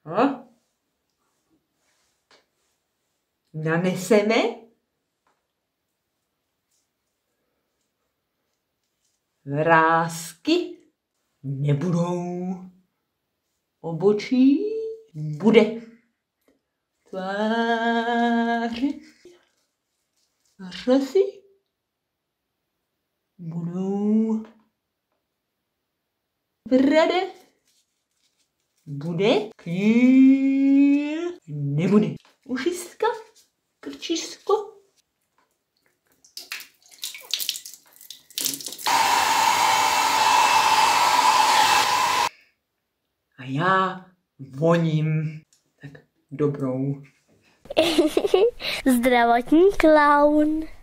A? Naneseme? Vrásky nebudou. Obočí bude. Tváře. Řasy budou. Brada bude. Kýl nebude. Ušiska, krčisko. A já voním. Tak dobrou. Zdravotní klaun.